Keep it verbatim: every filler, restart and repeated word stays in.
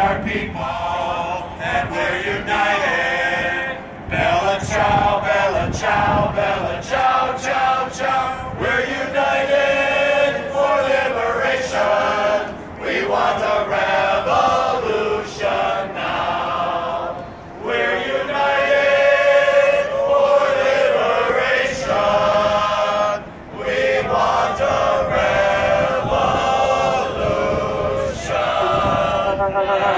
our people, and we're united. Bella ciao, bella ciao, bella ciao, ciao, ciao. We're united for liberation. We want a revolution now. We're united for liberation. We want a revolution.